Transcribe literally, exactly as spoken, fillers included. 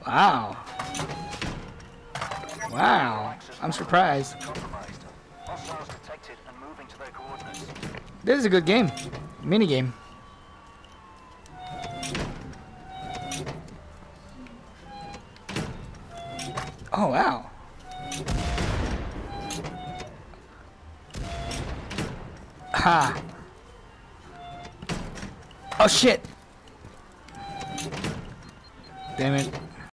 Wow. Wow. I'm surprised. This is a good game. Mini game. Oh, wow. Ha. Oh, shit. Damn it.